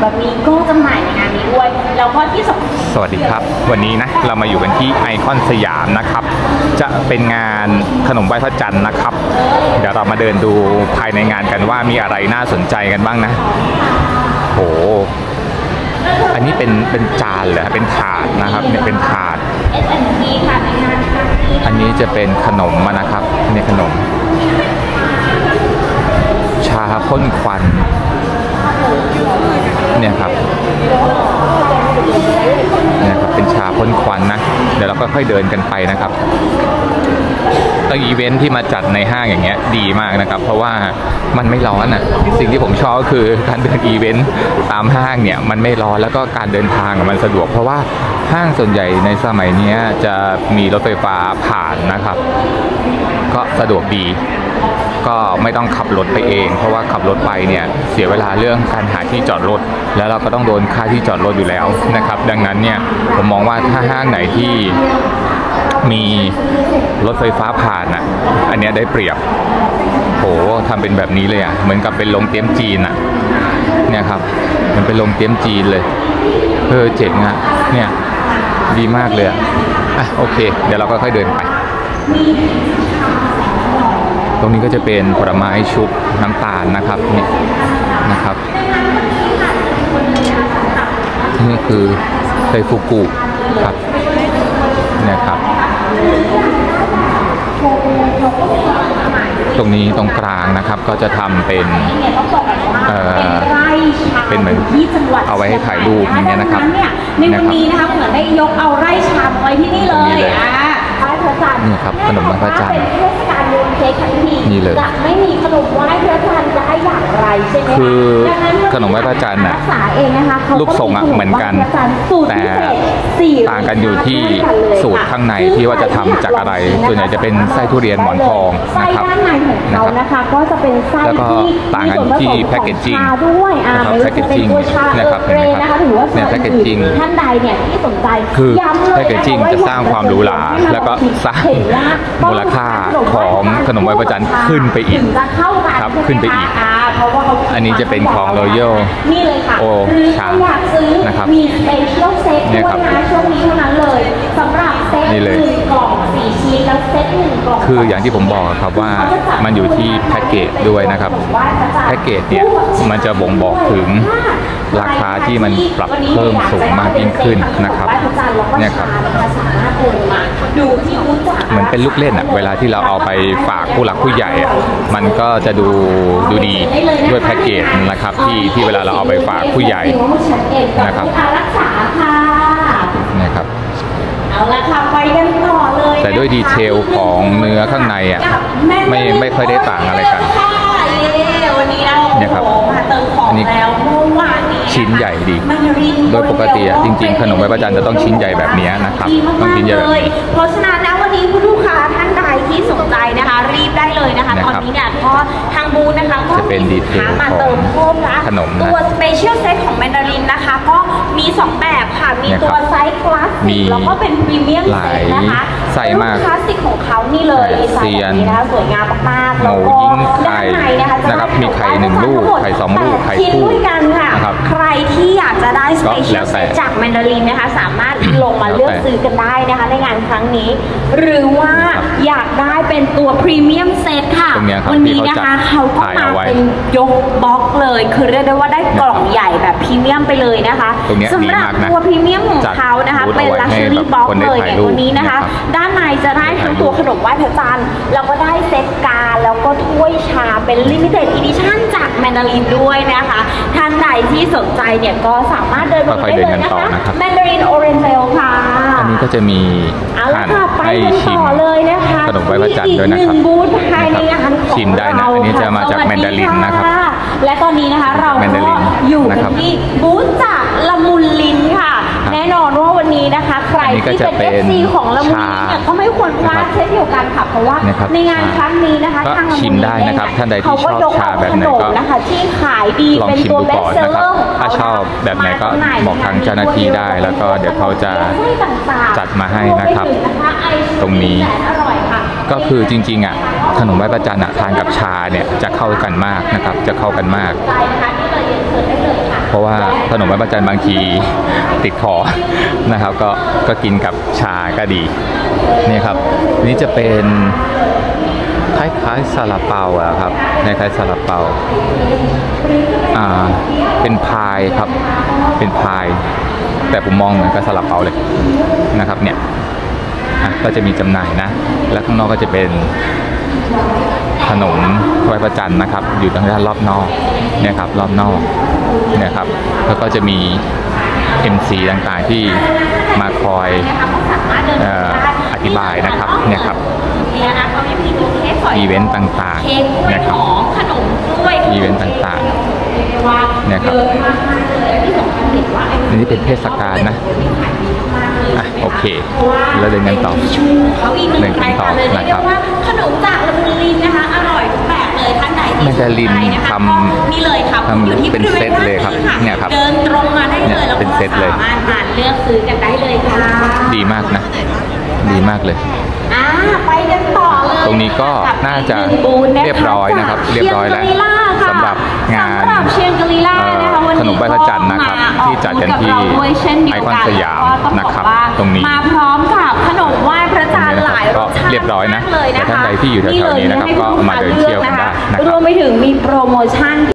แบบนี้ก็จำหน่ายในงานนี้ด้วยแล้วก็ที่สวัสดีครับวันนี้นะเรามาอยู่กันที่ไอคอนสยามนะครับจะเป็นงานขนมไหว้พระจันทร์นะครับเดี๋ยวเรามาเดินดูภายในงานกันว่ามีอะไรน่าสนใจกันบ้างนะโหอันนี้เป็นจานเหรอเป็นถาดนะครับเนี่ยเป็นถาด S&P ค่ะในงานอันนี้จะเป็นขนมนะครับนี่ขนมชาพ่นควันเนี่ยครับเป็นชาพ่นควันนะเดี๋ยวเราก็ค่อยเดินกันไปนะครับอีเวนท์ที่มาจัดในห้างอย่างเงี้ยดีมากนะครับเพราะว่ามันไม่ร้อนอ่ะสิ่งที่ผมชอบก็คือการเดินอีเวนต์ตามห้างเนี่ยมันไม่ร้อนแล้วก็การเดินทางมันสะดวกเพราะว่าห้างส่วนใหญ่ในสมัยนี้จะมีรถไฟฟ้าผ่านนะครับก็สะดวกดีก็ไม่ต้องขับรถไปเองเพราะว่าขับรถไปเนี่ยเสียเวลาเรื่องการหาที่จอดรถแล้วเราก็ต้องโดนค่าที่จอดรถอยู่แล้วนะครับดังนั้นเนี่ยผมมองว่าถ้าห้างไหนที่มีรถไฟฟ้าผ่านอ่ะอันนี้ได้เปรียบโหทำเป็นแบบนี้เลยอ่ะเหมือนกับเป็นโรงเตรียมจีนอ่ะเนี่ยครับมันเป็นโรงเตรียมจีนเลยเจ๋งอ่ะเนี่ยดีมากเลยอ่ะโอเคเดี๋ยวเราก็ค่อยเดินไปตรงนี้ก็จะเป็นผลไม้ชุบน้ำตาลนะครับนี่นะครับนี่คือไดฟุกุครับเนี่ยครับตรงนี้ตรงกลางนะครับก็จะทำเป็นเหมือนเอาไว้ให้ถ่ายรูปอย่างเงี้ยนะครับในวันนี้นะคะเหมือนได้ยกเอาไร่ชาไว้ที่นี่เลยนี่ครับขนมไหว้พระจันทร์นี่เลยจะไม่มีขนมไหว้พระจันทร์ได้อย่างไรใช่ไหมคือขนมไหว้พระจันทร์น่ะรูปทรงอ่ะเหมือนกันแต่ต่างกันอยู่ที่สูตรข้างในที่ว่าจะทำจากอะไรส่วนใหญ่จะเป็นไส้ทุเรียนหมอนทองนะครับก็จะเป็นไส้แล้วก็ต่างกันที่แพคเกจจิ้งนะครับแพคเกจจิ้งนะครับเห็นไหมครับเนี่ยแพคเกจจิ้งท่านใดเนี่ยที่สนใจคือแพคเกจจิ้งจะสร้างความหรูหราแล้วก็สร้างมูลค่าของขนมไหว้พระจันทร์ขึ้นไปอีกครับขึ้นไปอีกอันนี้จะเป็นของ Royal นี่เลยค่ะชานะครับมี Special Set ด้วยนะช่วงนี้เท่านั้นเลยสำหรับเซต1กล่อง4ชิ้นแล้วเซต1กล่องคืออย่างที่ผมบอกครับว่ามันอยู่ที่แพ็กเกจด้วยนะครับแพ็กเกจเนี่ยมันจะบ่งบอกถึงราคาที่มันปรับเพิ่มสูงมากยิ่งขึ้นนะครับเนี่ยครับเหมือนเป็นลูกเล่นอ่ะเวลาที่เราเอาไปฝากผู้หลักผู้ใหญ่อ่ะมันก็จะดูดีด้วยแพ็กเกจนะครับที่เวลาเราเอาไปฝากผู้ใหญ่นะครับนะครับเอาละค่ะไปกันต่อเลยแต่ด้วยดีเทลของเนื้อข้างในอ่ะไม่ค่อยได้ต่างอะไรกันวันนี้เราเนี่ยครับเติมของแล้วเมื่อวานนี้ชิ้นใหญ่ดีโดยปกติจริงๆขนมไหว้พระจันทร์จะต้องชิ้นใหญ่แบบนี้นะครับต้องชิ้นใหญ่แบบนี้เพราะฉะนั้นนะวันนี้คุณลูกค้าท่านใดที่สนใจนะคะรีบได้เลยนะคะตอนนี้เนี่ยก็ทางบูธนะคะก็จะเป็นดีเทลมาเติมเพิ่มนะขนมตัวสเปเชียลเซตของแมนดารินนะคะก็มี2แบบค่ะมีตัวไซส์คลาสสิกแล้วก็เป็นพรีเมียมเซตนะคะใส่มากคลาสสิกของเขานี่เลยดีไซน์แบบนี้นะคะสวยงามมากๆแล้วก็ด้านในนะครับมีไข่1ลูกไข่2ลูกไข่คู่ด้วยกันค่ะใครที่อยากจะได้สเปเชียลเซตจากแมนดารินนะคะสามารถลงมาเลือกซื้อกันได้นะคะในงานครั้งนี้หรือว่าอยากได้เป็นตัวพรีเมียมเซตค่ะวันนี้นะคะเขาก็มาเป็นยกบล็อกเลยคือเรียกได้ว่าได้กล่องใหญ่แบบพรีเมียมไปเลยนะคะสำหรับตัวพรีเมียมของเขานะคะเป็นลักชัวรี่บล็อกเลยในตัวนี้นะคะด้านในจะได้ทั้งตัวขนมไหว้พระจันทร์แล้วก็ได้เซตการแล้วก็ถ้วยชาเป็นลิมิเต็ดอีดิชั่นจากแมนดารินด้วยนะคะท่านใดที่สนใจเนี่ยก็สามารถเดินไปได้เลยนะคะแมนดารินโอเรนเจลค่ะอันนี้ก็จะมีให้ชิมขนมไหว้พระจันทร์ด้วยนะครับชิมได้นะอันนี้จะมาจากแมนดารินนะครับและตอนนี้นะคะเราก็อยู่กันที่บูธจากละมุนลิ้นค่ะแน่นอนว่าวันนี้นะคะใครที่เป็น FC ของละมุนลิ้นเนี่ยก็ไม่ควรพลาดเช่นเดียวกันค่ะเพราะว่าในงานครั้งนี้นะคะทางละมุนลิ้นได้นะครับท่านใดที่ชอบชาแบบไหนก็นะคะที่ขายดีเป็นตัวเบสเซอร์ถ้าชอบแบบไหนก็บอกทางเจ้าหน้าที่ได้แล้วก็เดี๋ยวเขาจะจัดมาให้นะครับตรงนี้ก็คือจริงๆอ่ะขนมไหว้พระจันทร์ทานกับชาเนี่ยจะเข้ากันมากนะครับจะเข้ากันมากราะว่าขนมไหว้พระจันทร์บางทีติดคอนะครับก็กินกับชาก็ดีนี่ครับนี่จะเป็นคล้ายๆซาลาเปาอะครับคล้ายๆซาลาเปาเป็นพายครับเป็นพายแต่ผมมองเหมือนกับซาลาเปาเลยนะครับเนี่ยก็จะมีจำหน่ายนะแล้วข้างนอกก็จะเป็นขนมไหว้พระจันทร์นะครับอยู่ทางด้านรอบนอกเนี่ยครับรอบนอกเนี่ยครับแล้วก็จะมี MC ต่างๆที่มาคอยอธิบายนะครับเนี่ยครับอีเวนต์ต่างๆนะครับอีเวนต์ต่างๆเนี่ยครับนี่เป็นเทศกาลนะโอเคแล้วเดินกันต่อเขาอีกหนึ่งรายการเลยเรียกว่าขนมจากละมุนลินนะคะอร่อยทุกแบบเลยท่านใดที่สนใจนะคะนี่เลยค่ะอยู่ที่บริเวณด้านนี้ค่ะเดินตรงมาได้เลยแล้วก็สามารถมาเลือกซื้อกันได้เลยค่ะดีมากนะดีมากเลยไปกันต่อเลยตรงนี้ก็น่าจะเรียบร้อยนะครับเรียบร้อยแล้วสำหรับงานขนมไหว้พระจันทร์นะครับที่จัดกันที่ไอคอนสยามนะครับตรงนี้มาพร้อมกับขนมไหว้พระจันทร์หลายรสชาติเรียบร้อยนะแต่ท่านใดที่อยู่แถวๆนี้นะครับก็มาเดินเที่ยวกันได้นะครับรวมไปถึงมีโปรโมชั่น